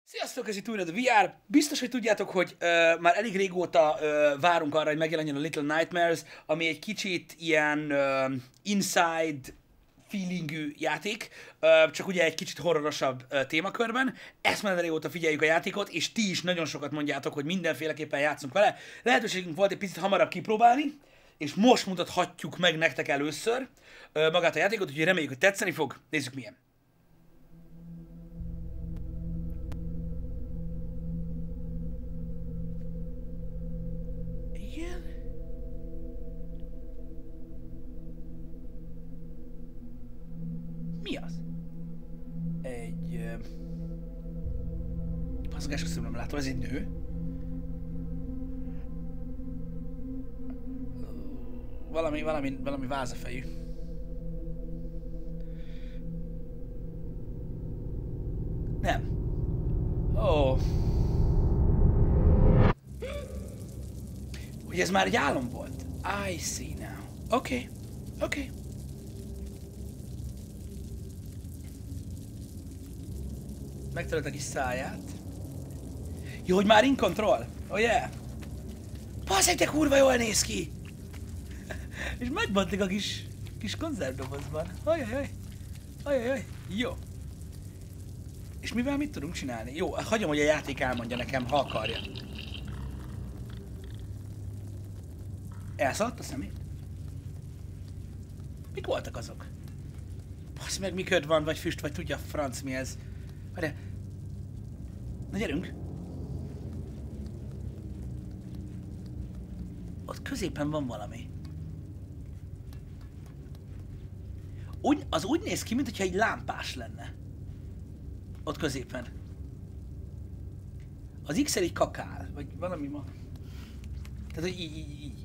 Sziasztok, ez itt újra a VR. Biztos, hogy tudjátok, hogy már elég régóta várunk arra, hogy megjelenjen a Little Nightmares, ami egy kicsit ilyen inside feelingű játék, csak ugye egy kicsit horrorosabb témakörben. Eszméletlen régóta figyeljük a játékot, és ti is nagyon sokat mondjátok, hogy mindenféleképpen játszunk vele. Lehetőségünk volt egy picit hamarabb kipróbálni, és most mutathatjuk meg nektek először magát a játékot, úgyhogy reméljük, hogy tetszeni fog. Nézzük milyen. Igen. Mi az? Egy... Bazzagás, köszönöm, nem látom, ez egy nő. Valami vázafejű. Nem. Ó. Hogy ez már egy álom volt. I see now. Oké. Oké. Megtörölt a kis száját. Jó, hogy már in control. Oh yeah. Basz, de kurva jól néz ki. És megbotlik a kis konzervdobozban. Ajajaj. Ajajaj. Jó. És mivel mit tudunk csinálni? Jó, hagyom, hogy a játék elmondja nekem, ha akarja. Elszaladt a szemét? Mik voltak azok? Basz meg, mi köd van, vagy füst, vagy tudja a franc mi ez. Várjál. Na gyerünk. Ott középen van valami. Az úgy néz ki, mintha egy lámpás lenne. Ott középen. Az X-el így kakál, vagy valami ma. Tehát, hogy így.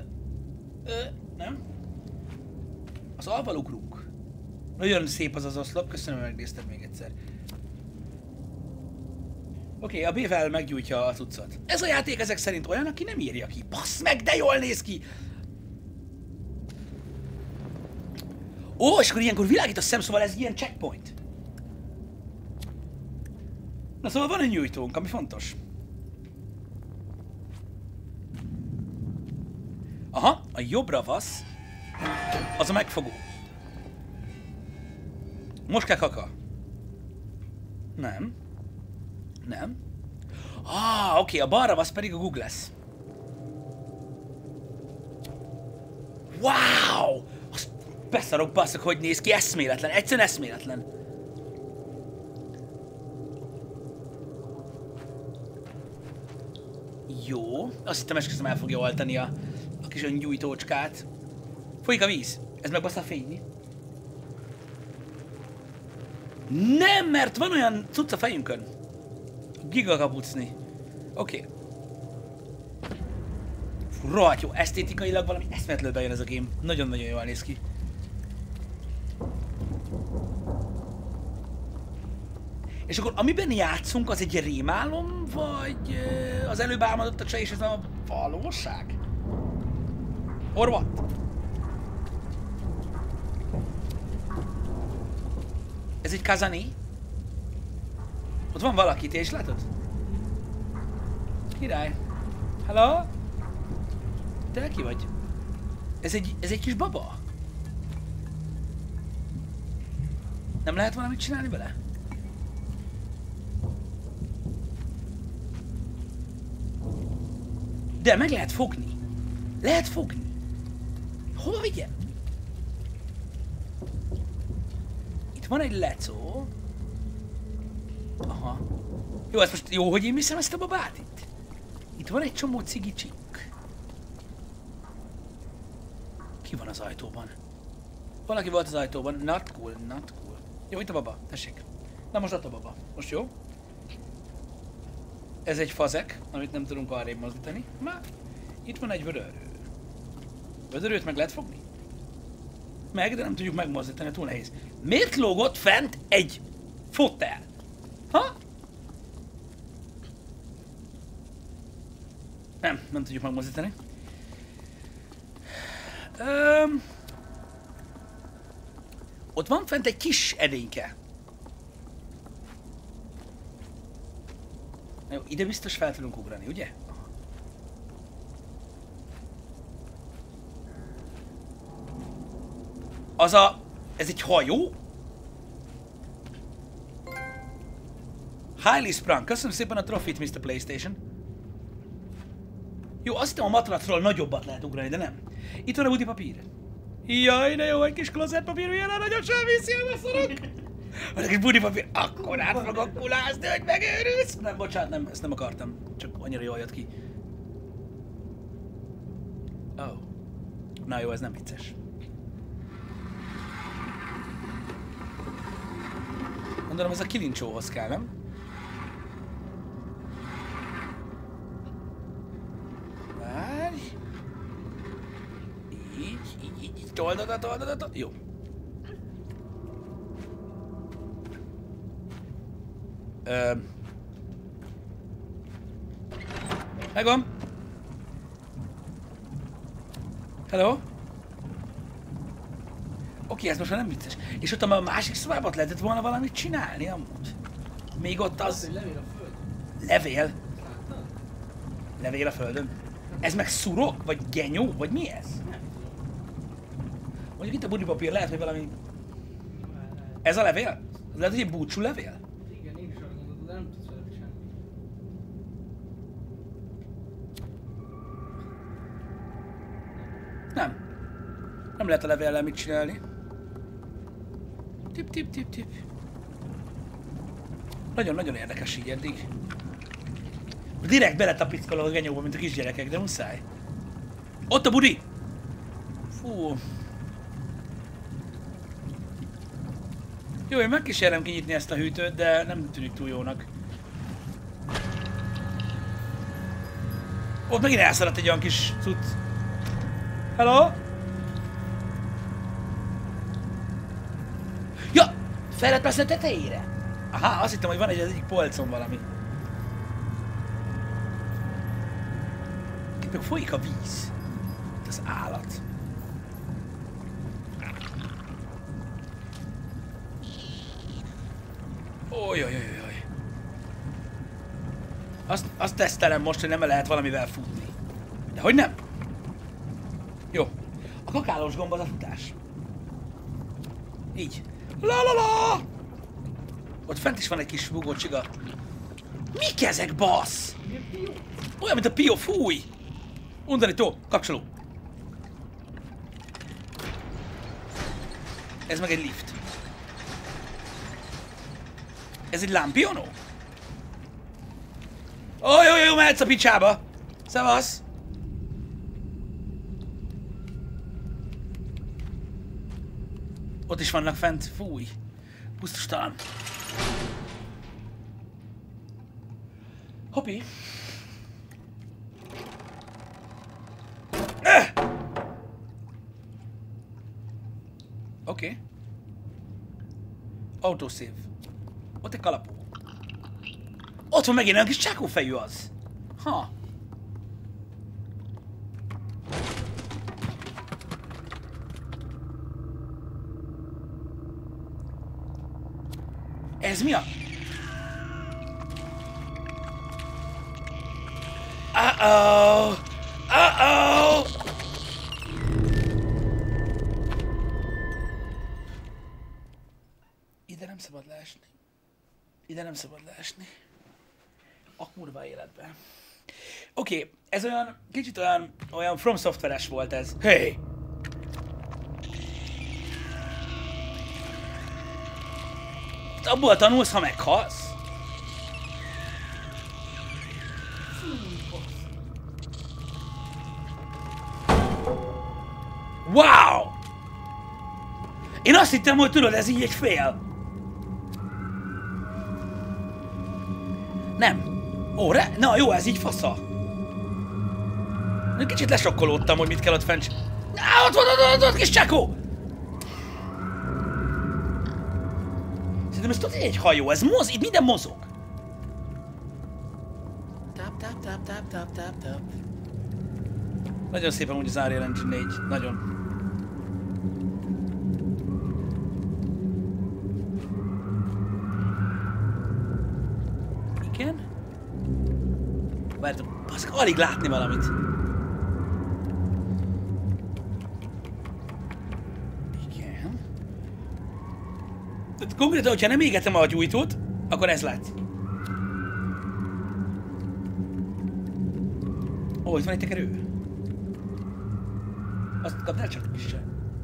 Nem? Az alval ugrunk. Nagyon szép az oszlop, köszönöm, hogy megnézted még egyszer. Oké, a B-vel meggyújtja a cuccot. Ez a játék ezek szerint olyan, aki nem írja ki. Bassz meg, de jól néz ki! Ó, és akkor ilyenkor világít a szem, szóval ez ilyen checkpoint. Na szóval van egy nyújtónk, ami fontos. Aha, a jobb ravasz az a megfogó. Most kell kaka. Nem. Nem. Oké, a bal ravasz pedig a Google lesz. Wow! Azt beszarok, basszak, hogy néz ki, eszméletlen, egyszerűen eszméletlen. Jó, azt hittem esküszöm el fogja oltani a kis öngyújtócskát. Folyik a víz, ez megbassza a fényni. Nem, mert van olyan cucc a fejünkön. Gigakapucni. Oké. Rohadt jó, esztétikailag valami eszméletlenül bejön ez a game. Nagyon-nagyon jól néz ki. És akkor amiben játszunk, az egy rémálom, vagy az előbb álmodott a csaj, és ez a valóság? Or what? Ez egy Kazani? Ott van valaki, te is látod? Király. Hello? Te ki vagy? Ez egy kis baba? Nem lehet valamit csinálni vele? De meg lehet fogni. Lehet fogni. Hova vigyem? Itt van egy lecó. Aha. Jó, ez most jó, hogy én viszem ezt a babát itt. Itt van egy csomó cigicsik. Ki van az ajtóban? Valaki volt az ajtóban. Not cool, not cool. Jó, itt a baba, tessék. Na most ott a baba. Most jó? Ez egy fazek, amit nem tudunk arrébb mozdítani. Már itt van egy vödörő. Vödörőt meg lehet fogni? Meg, de nem tudjuk megmozdítani, túl nehéz. Miért lógott fent egy fotel? Ha? Nem tudjuk megmozdítani. Ott van fent egy kis edényke. Jó, ide biztos fel tudunk ugrani, ugye? Ez egy hajó? Highly sprung. Köszönöm szépen a trofit, Mr. PlayStation. Jó, azt hittem a matracról nagyobbat lehet ugrani, de nem. Itt van a budi papír. Jaj, de jó, egy kis klozettpapír, milyen nagyon sem viszi el, szarok. Van egy kis budi papír, akkor át fogok kulázni, hogy megőrülsz. Nem, bocsánat, nem, ezt nem akartam. Csak annyira jól jött ki. Oh. Na jó, ez nem vicces. Gondolom, ez a kilincsóhoz kell, nem? Várj. Így, told oda. Jó. Megvan. Hello? Oké, ez most már nem vicces. És ott a másik szobában lehetett volna valamit csinálni amúgy. Még ott az... Levél a föld. Levél? Láttad? Levél a földön? Ez meg szurok? Vagy genyó? Vagy mi ez? Nem tudom. Mondjuk itt a budipapír lehet, hogy valami... Ez a levél? Lehet, hogy egy búcsú levél? Igen, én is arra gondoltam, de nem tudsz vele semmi. Nem. Nem lehet a levéllel mit csinálni. Tip. Nagyon-nagyon érdekes így eddig. Direkt beletapickolok a genyóba, mint a kisgyerekek, de muszáj. Ott a budi! Fú. Jó, én megkísérlem kinyitni ezt a hűtőt, de nem tűnik túl jónak. Ott megint elszaladt egy olyan kis cucc. Hello? Ja! Fel lett persze a tetejére? Aha, azt hittem, hogy van egy egyik polcon valami. Itt meg folyik a víz. Itt az állat. Ojjjjjjjjj. Azt tesztelem most, hogy nem lehet valamivel futni. De hogy nem? Jó. A kakálós gomb az a futás. Így. La! Ott fent is van egy kis bugócsiga. Mik ezek, bassz? Olyan, mint a Pio, fúj! Undorító, kapcsoló. Ez meg egy lift. Ez egy lámpionó? Jó, mehetsz a picsába! Szevasz! Ott is vannak fent, fúj. Pusztustalan. Hopi. Oké. Autosave. Ott egy kalapó. Ott van megint olyan kis csákófejű az. Ha. Ez mi a... Uh-oh! Ide nem szabad leesni. Ide nem szabad leesni. A kurva életben. Oké, ez olyan, kicsit olyan From Software-es volt ez. Hey! Abból tanulsz, ha meghalsz? Wow! Én azt hittem, hogy tudod, ez így egy fél. Nem. Ó, na jó, ez így fasza. Kicsit lesokkolódtam, hogy mit kell ott fent. Ott van, kis csákó! Szerintem ez tudod, egy hajó, ez itt minden mozog. Tap. Nagyon szépen úgy az Unreal Engine 4, nagyon. Igen? Várjátok, baszk, alig látni valamit. Igen. Tehát konkrétan, hogyha nem égetem a gyújtót, akkor ez látszik. Ó, itt van egy tekerő. Azt kapd el csak is sem.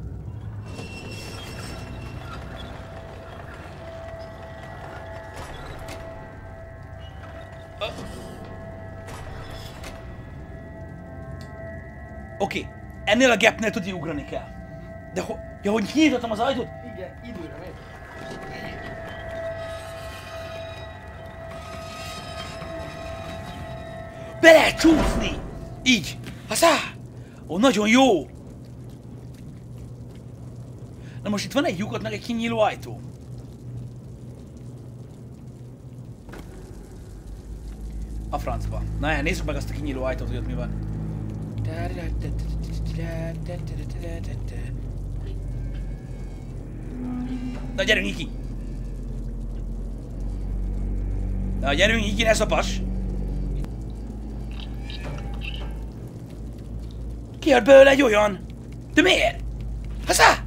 Oké, ennél a gapnél tudni ugrani kell. De ja, hogy nyitottam az ajtót? Igen, időre megy. Be lehet csúszni! Így! Haszá! Ó, nagyon jó! Na most itt van egy lyukat, meg egy kinyíló ajtó. A francba. Na, nézzük meg azt a kinyíló ajtót, hogy ott mi van. Na, gyerünk, Iki! Na, gyerünk, Iki, ne szapas! Kijött belőle egy olyan! De miért? Haszá!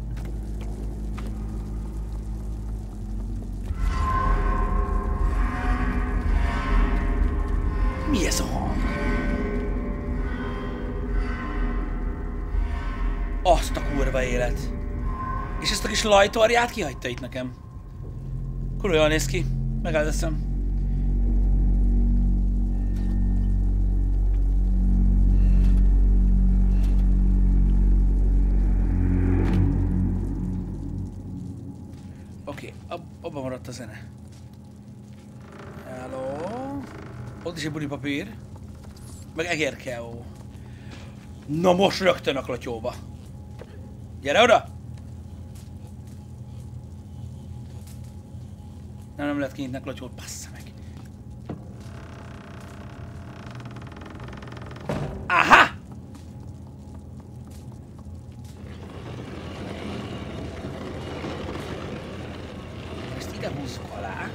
Mi ez a hang? Azt a kurva élet. És ezt a kis lajtorját kihagyta itt nekem. Kurva jól néz ki. Megáldeszem. Oké, abban maradt a zene. Hello. Ott is egy budi papír. Meg egérkeó. Na most rögtön a klotyóba. Gyere oda! Nem lehet kinyitni a klotyót, bassza meg. Aha! Ezt ide húzzuk alá.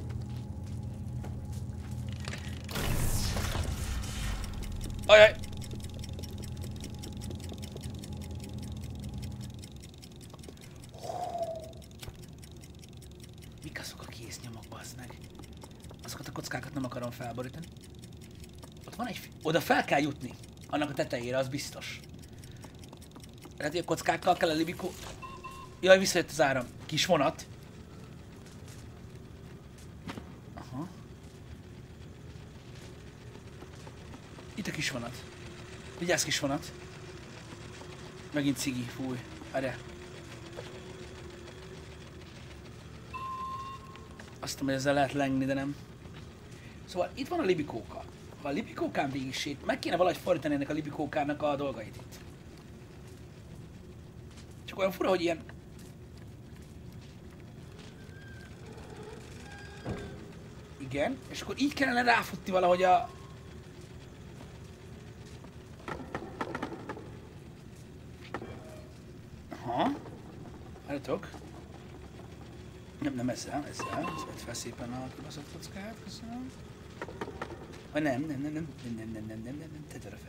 Ajaj! Mik azok a kéznyomok, bazd meg? Azokat a kockákat nem akarom felborítani. Ott van egy... Oda fel kell jutni. Annak a tetejére, az biztos. Lehet, hogy a kockákkal kell a libikó... Jaj, visszajött az áram. Kis vonat. Aha. Itt a kis vonat. Vigyázz, kis vonat. Megint cigi, fúj. Erre. Azt tudom, hogy ezzel lehet lengni, de nem. Szóval itt van a libikóka. Ha a libikókán végig meg kéne valahogy fordítani ennek a libikókának a dolgait itt. Csak olyan fura, hogy ilyen... Igen, és akkor így kellene ráfutni valahogy a... Aha. Várjatok. Nem ezzel. Ez vett fel szépen a kibaszott kockát, köszönöm. Vagy nem, tedd oda fel.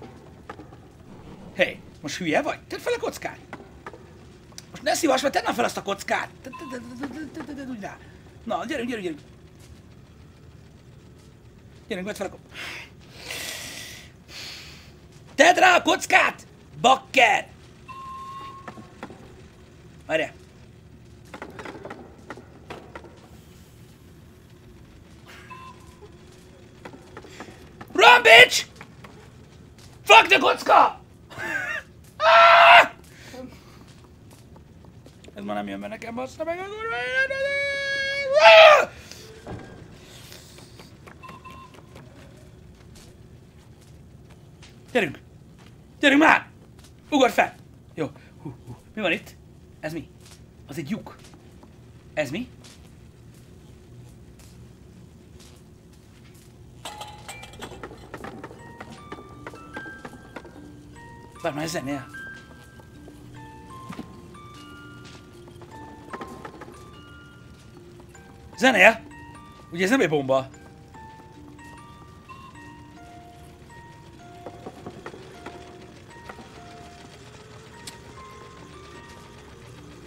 Hé, most hülye vagy? Tedd fel a kockát! Most ne szívas, mert tedd fel azt a kockát! Tedd úgy rá. Na, gyerünk. Gyerünk, vedd fel a kockát. Tedd rá a kockát! Bakker! Várjál. Run, bitch! Fuck the kocka! Ez már nem jön be nekem, bassza meg a kurva életet! Gyerünk! Gyerünk már! Ugorj fel! Jó. Mi van itt? Ez mi? Az egy lyuk. Ez mi? Várj már, ez zenél. Zenél? Ugye ez nem egy bomba?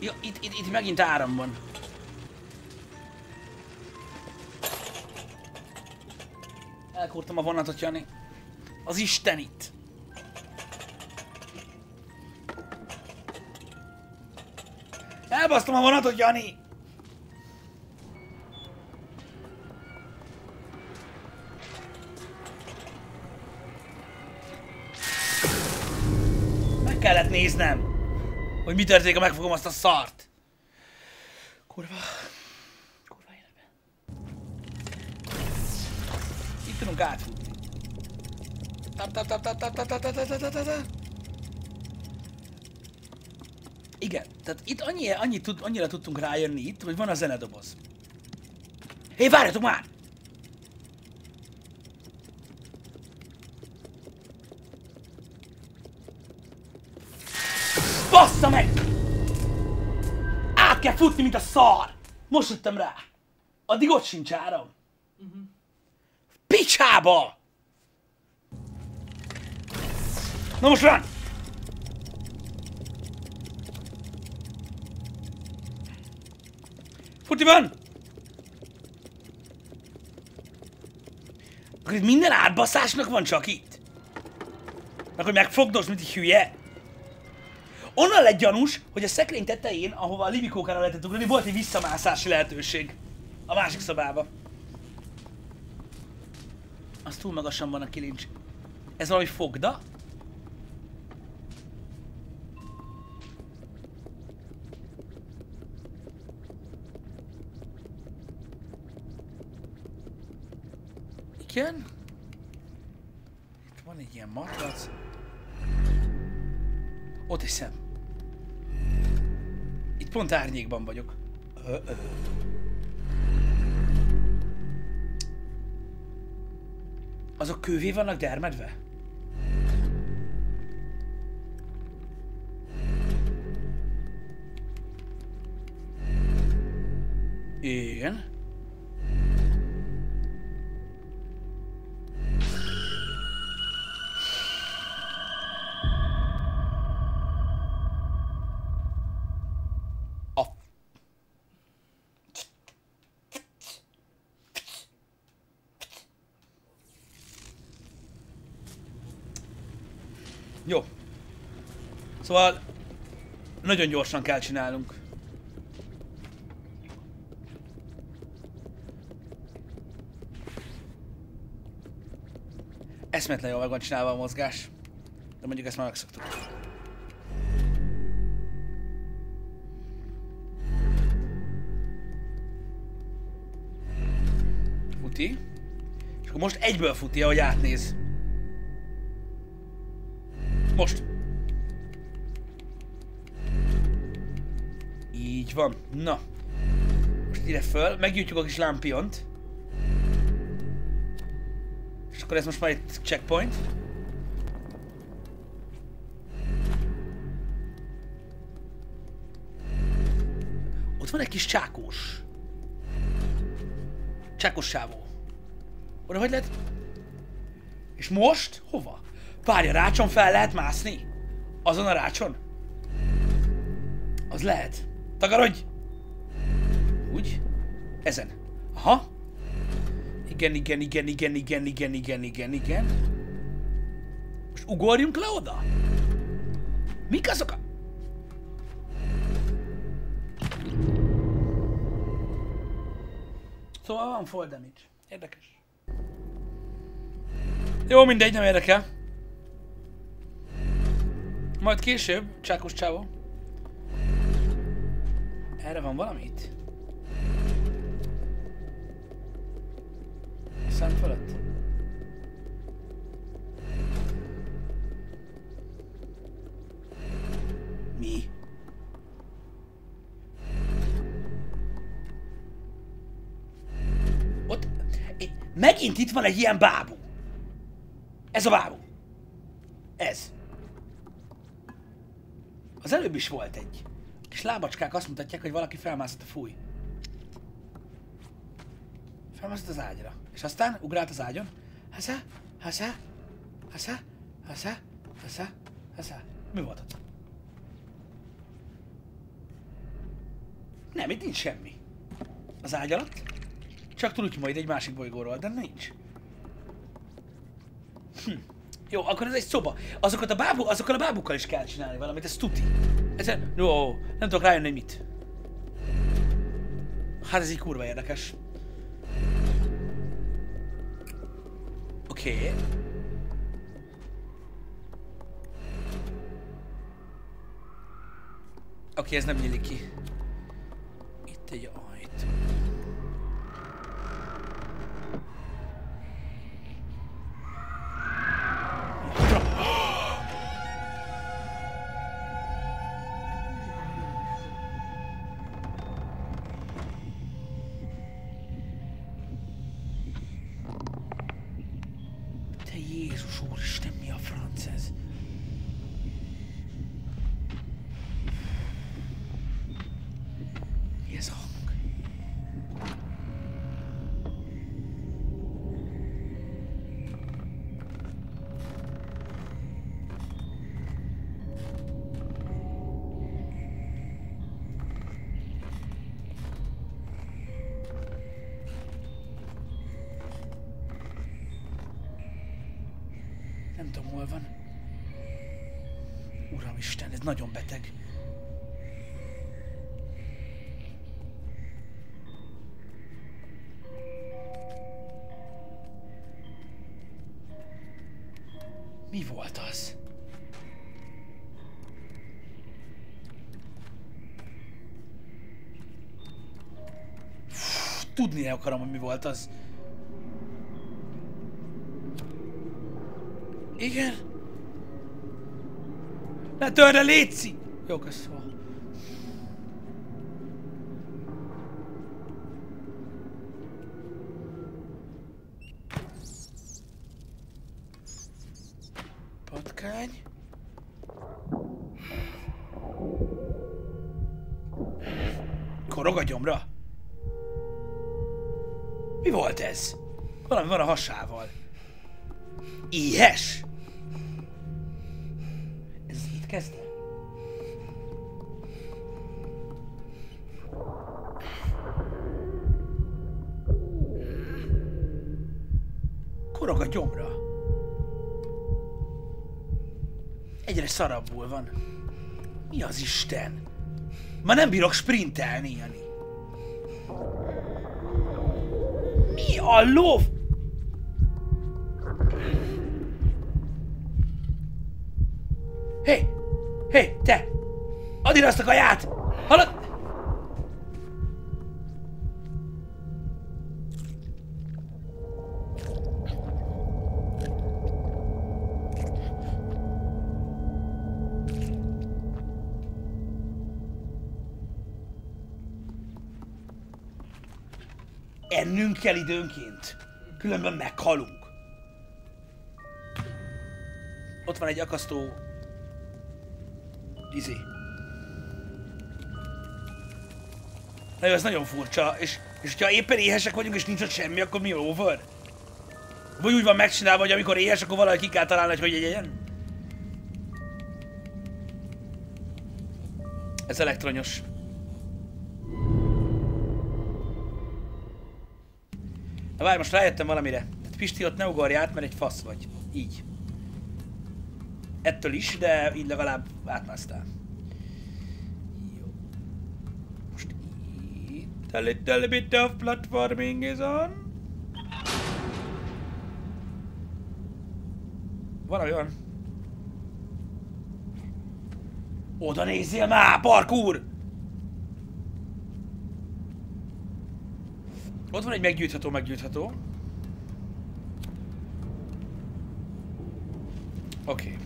Ja, itt megint áram van. Elkúrtam a vonatot, Jani. Az Isten itt. Elbasztom a vonatot, Jani! Meg kellett néznem, hogy mi történik, ha megfogom azt a szart. Kurva életben. Itt tudunk átfutni. Igen, tehát itt annyira tudtunk rájönni itt, hogy van a zenedoboz. Hé, várjatok már! Bassza meg! Át kell futni, mint a szar! Most jöttem rá. Addig ott sincs áram. Picsába! Na most rá! Futi van! Akkor itt minden átbaszásnak van csak itt. Meg hogy megfogdos, mint egy hülye. Onnan lett gyanús, hogy a szekrény tetején, ahova a libikókára lehetett ugrani, volt egy visszamászási lehetőség. A másik szobába. Az túl magasan van a kilincs. Ez valami fogda? Igen? Itt van egy ilyen matrac. Ott is szem. Itt pont árnyékban vagyok. Azok kővé vannak dermedve? Igen. Jó. Szóval nagyon gyorsan kell csinálnunk. Eszméletlen jól meg van csinálva a mozgás. De mondjuk ezt már megszoktuk. Futi. És akkor most egyből futi, ahogy átnéz. Most. Így van. Na. Most ide föl, meggyújtjuk a kis lámpiont. És akkor ez most már egy checkpoint. Ott van egy kis csákós. Csákos sávó. Oda hogy lehet? És most? Hova? Várja, rácson fel lehet mászni? Azon a rácson? Az lehet. Takarodj! Úgy? Ezen. Aha. Igen. Most ugorjunk le oda? Mik azok a... Szóval van fall damage. Érdekes. Jó, mindegy, nem érdekel. Majd később, csákos csávó. Erre van valamit? A szem fölött? Mi? Ott... Megint itt van egy ilyen bábú. Ez a bábú. Ez. Az előbb is volt egy. Kis lábacskák azt mutatják, hogy valaki felmászott a fúj. Felmászott az ágyra. És aztán ugrált az ágyon. Hasza. Mi volt ott? Nem, itt nincs semmi. Az ágy alatt. Csak tudjuk majd egy másik bolygóról, de nincs. Jó, akkor ez egy szoba. Azokkal a bábukkal is kell csinálni valamit, ez tuti. Jó, nem tudok rájönni, hogy mit. Hát ez így kurva érdekes. Oké. Oké, ez nem nyílik ki. Itt egy ajtó. Te Jézus Úristen, mi a franc ez? Mi ez a hang? Nem tudom, hol van. Uramisten, ez nagyon beteg. Mi volt az? Tudni akarom, hogy mi volt az. Igen? Ne törd el, létszi! Jó, köszönöm. Patkány. Korog a gyomra. Mi volt ez? Valami van a hasával. Éhes? Ez itt kezdte? Korog a gyomra. Egyre szarabbul van. Mi az Isten? Ma nem bírok sprintelni, Jani. Mi a lóf? Hé! Hé, te! Add ide azt a kaját! Hallod? Ennünk kell időnként. Különben meghalunk. Ott van egy akasztó... izé. Na jó, ez nagyon furcsa, és hogyha éppen éhesek vagyunk és nincs ott semmi, akkor mi over? Vagy úgy van megcsinálva, hogy amikor éhes, akkor valahogy ki kell találni, hogy egyen? Ez elektronyos. Na várj, most rájöttem valamire. Tehát Pisti, ott ne ugorj át, mert egy fasz vagy. Így. Ettől is, de így legalább átmásztál. Jó. Most itt a little bit of platforming is on. Valami van. Oda nézzél már, parkour! Ott van egy meggyújtható. Oké.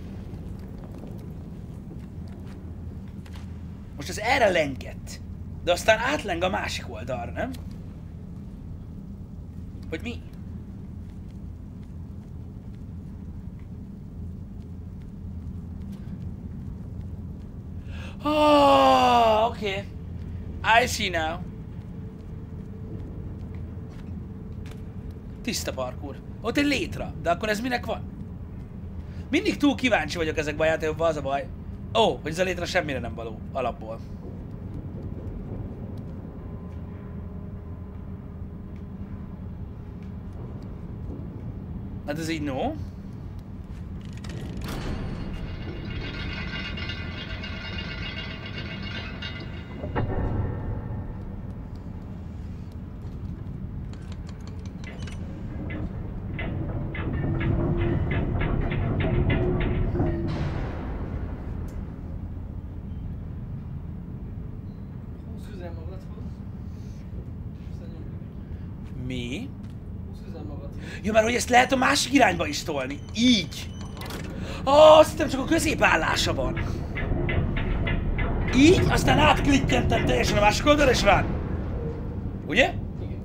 Most ez erre lengett. De aztán átleng a másik oldalra, nem? Hogy mi? Oh, okay. I see now. Tiszta parkour. Ott egy létra, de akkor ez minek van? Mindig túl kíváncsi vagyok ezekben a játékokban, az a baj. Ó, hogy ez a létra semmire nem való, alapból. Hát ez így no. Húsz üzen magadhoz. Aztán nyomjuk. Mi? Húsz üzen magadhoz. Ja, mert hogy ezt lehet a másik irányba is tolni. Így. Azt hittem, csak a középállása van. Így, aztán átklikkentem teljesen a másik oldalra, és rá. Ugye? Igen.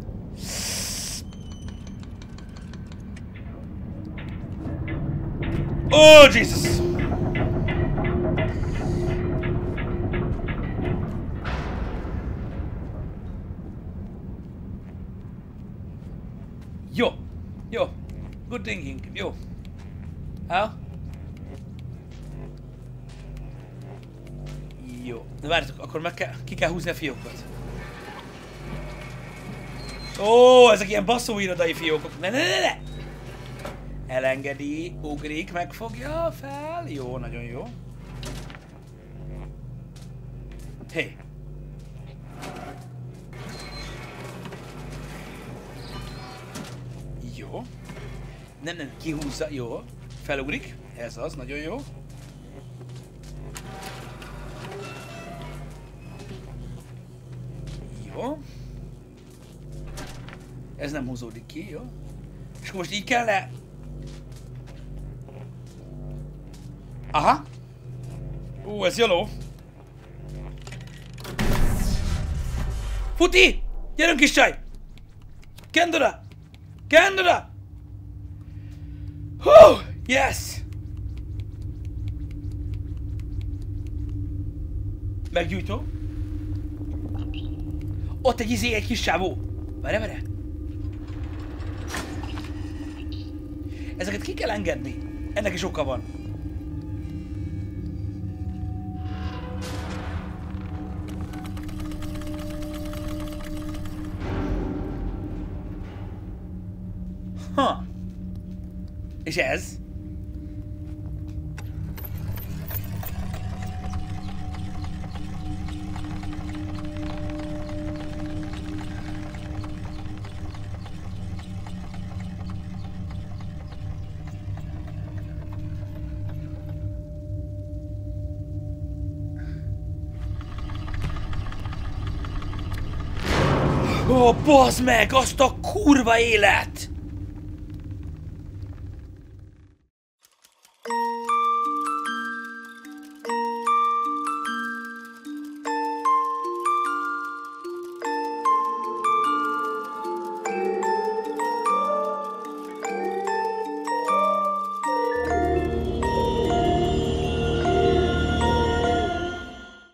Oh, Jesus! Jó. Jó. Good thinking. Jó. Ha? Jó. De várjatok, akkor ki kell húzni a fiókot. Ó, ezek ilyen basszóirodai fiókok. Ne! Elengedi, ugrik, megfogja fel. Jó, nagyon jó. Hé. Jó. Nem, kihúzza, jó. Felugrik, ez az, nagyon jó. Jó. Ez nem húzódik ki, jó? És akkor most így kellene... Aha. Ez jóló. Futi! Gyerünk kis csaj! Kendora! Kendora! Hú! Yes! Meggyújtó. Ott egy kis sávó. Várj. Ezeket ki kell engedni. Ennek is oka van. Ha. És ez? Ó, bazd meg, azt a kurva élet!